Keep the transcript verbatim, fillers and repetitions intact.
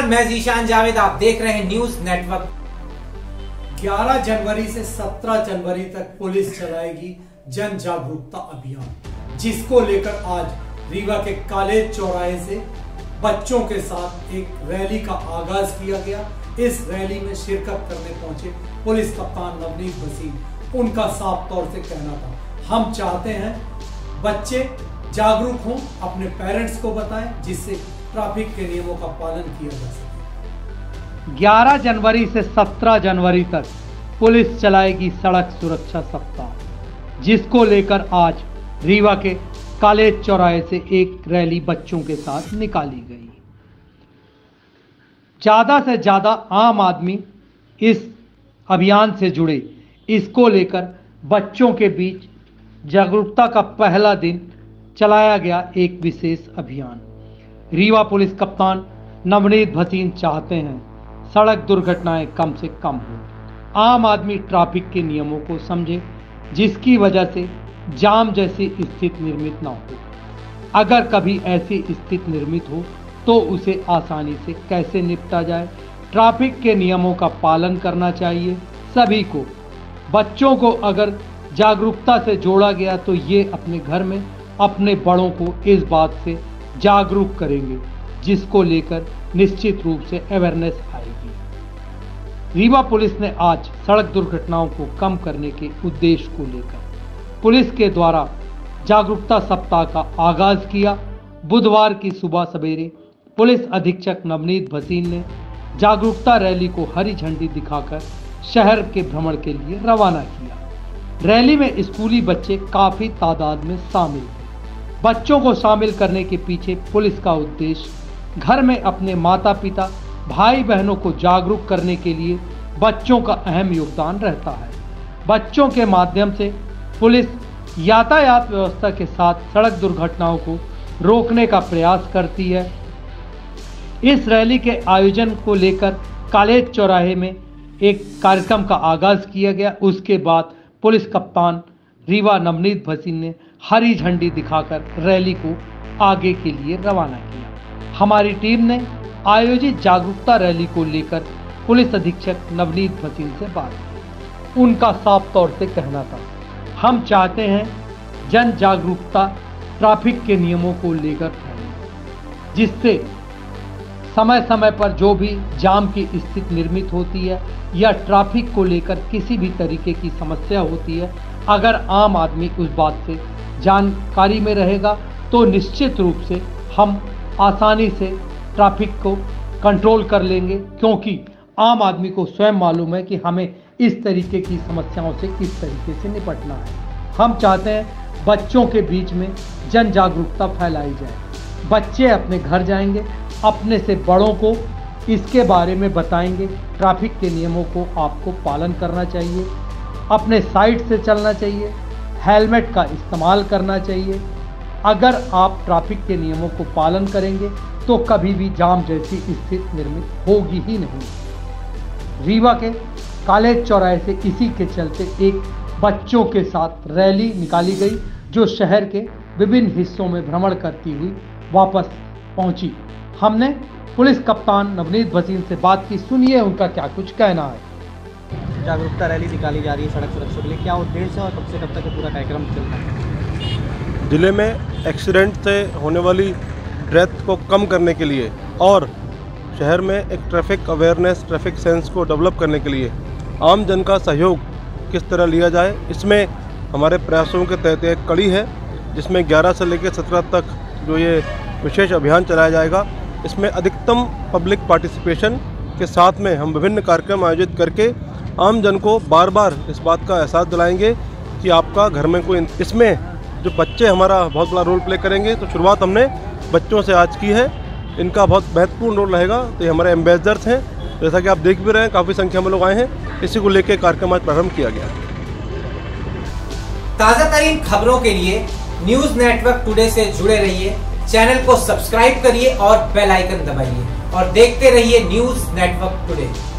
नमस्कार, मैं जीशान जावेद, आप देख रहे हैं न्यूज नेटवर्क। ग्यारह जनवरी से सत्रह जनवरी तक पुलिस चलाएगी जन जागरूकता अभियान, जिसको लेकर आज रीवा के कॉलेज चौराहे से बच्चों के साथ एक रैली का आगाज किया गया। इस रैली में शिरकत करने पहुंचे पुलिस कप्तान नवनीत भसीन। उनका साफ तौर से कहना था, हम चाहते हैं बच्चे जागरूक हों, अपने पेरेंट्स को बताएं, जिससे ट्रैफिक के नियमों का पालन किया जा सके। ग्यारह जनवरी से सत्रह जनवरी तक पुलिस चलाएगी सड़क सुरक्षा सप्ताह, जिसको लेकर आज रीवा के कॉलेज चौराहे से एक रैली बच्चों के साथ निकाली गई। ज़्यादा से ज़्यादा आम आदमी इस अभियान से जुड़े, इसको लेकर बच्चों के बीच जागरूकता का पहला दिन चलाया गया एक विशेष अभियान। रीवा पुलिस कप्तान नवनीत भसीन चाहते हैं सड़क दुर्घटनाएं कम से कम हो, आम आदमी ट्रैफिक के नियमों को समझे, जिसकी वजह से जाम जैसी स्थिति निर्मित ना हो। अगर कभी ऐसी स्थिति निर्मित हो तो उसे आसानी से कैसे निपटा जाए। ट्रैफिक के नियमों का पालन करना चाहिए सभी को। बच्चों को अगर जागरूकता से जोड़ा गया तो ये अपने घर में अपने बड़ों को इस बात से जागरूक करेंगे, जिसको लेकर निश्चित रूप से अवेयरनेस आएगी। रीवा पुलिस ने आज सड़क दुर्घटनाओं को कम करने के उद्देश्य को लेकर पुलिस के द्वारा जागरूकता सप्ताह का आगाज किया। बुधवार की सुबह सवेरे पुलिस अधीक्षक नवनीत भसीन ने जागरूकता रैली को हरी झंडी दिखाकर शहर के भ्रमण के लिए रवाना किया। रैली में स्कूली बच्चे काफी तादाद में शामिल थे। बच्चों को शामिल करने के पीछे पुलिस का उद्देश्य घर में अपने माता पिता भाई बहनों को जागरूक करने के लिए बच्चों का अहम योगदान रहता है। बच्चों के माध्यम से पुलिस यातायात व्यवस्था के साथ सड़क दुर्घटनाओं को रोकने का प्रयास करती है। इस रैली के आयोजन को लेकर कॉलेज चौराहे में एक कार्यक्रम का आगाज किया गया। उसके बाद पुलिस कप्तान रीवा नवनीत भसीन ने हरी झंडी दिखाकर रैली को आगे के लिए रवाना किया। हमारी टीम ने आयोजित जागरूकता रैली को लेकर पुलिस अधीक्षक नवनीत भसीन से बात की। उनका साफ तौर से कहना था, हम चाहते हैं जन जागरूकता ट्रैफिक के नियमों को लेकर फैले, जिससे समय समय पर जो भी जाम की स्थिति निर्मित होती है या ट्रैफिक को लेकर किसी भी तरीके की समस्या होती है, अगर आम आदमी उस बात से जानकारी में रहेगा तो निश्चित रूप से हम आसानी से ट्रैफिक को कंट्रोल कर लेंगे, क्योंकि आम आदमी को स्वयं मालूम है कि हमें इस तरीके की समस्याओं से किस तरीके से निपटना है। हम चाहते हैं बच्चों के बीच में जन जागरूकता फैलाई जाए। बच्चे अपने घर जाएंगे, अपने से बड़ों को इसके बारे में बताएंगे। ट्रैफिक के नियमों को आपको पालन करना चाहिए, अपने साइड से चलना चाहिए, हेलमेट का इस्तेमाल करना चाहिए। अगर आप ट्रैफिक के नियमों को पालन करेंगे तो कभी भी जाम जैसी स्थिति निर्मित होगी ही नहीं। रीवा के कॉलेज चौराहे से इसी के चलते एक बच्चों के साथ रैली निकाली गई, जो शहर के विभिन्न हिस्सों में भ्रमण करती हुई वापस पहुंची। हमने पुलिस कप्तान नवनीत भसीन से बात की, सुनिए उनका क्या कुछ कहना है। जागरूकता रैली निकाली जा रही है सड़क सुरक्षा के लिए, क्या उद्देश्य है और कब से कब तक पूरा कार्यक्रम चल रहा है? जिले में एक्सीडेंट से होने वाली डेथ को कम करने के लिए और शहर में एक ट्रैफिक अवेयरनेस, ट्रैफिक सेंस को डेवलप करने के लिए आम जन का सहयोग किस तरह लिया जाए, इसमें हमारे प्रयासों के तहत एक कड़ी है, जिसमें ग्यारह से लेकर सत्रह तक जो ये विशेष अभियान चलाया जाएगा। इसमें अधिकतम पब्लिक पार्टिसिपेशन के साथ में हम विभिन्न कार्यक्रम आयोजित करके आम जन को बार बार इस बात का एहसास दिलाएंगे कि आपका घर में कोई, इसमें जो बच्चे हमारा बहुत बड़ा रोल प्ले करेंगे। तो शुरुआत हमने बच्चों से आज की है, इनका बहुत महत्वपूर्ण रोल रहेगा। तो ये हमारे एम्बेसडर्स हैं, जैसा कि आप देख भी रहे हैं, काफ़ी संख्या में लोग आए हैं। इसी को लेकर कार्यक्रम आज प्रारंभ किया गया। ताज़ा तरीन खबरों के लिए न्यूज नेटवर्क टुडे से जुड़े रहिए। चैनल को सब्सक्राइब करिए और बेल आइकन दबाइए और देखते रहिए न्यूज नेटवर्क टुडे।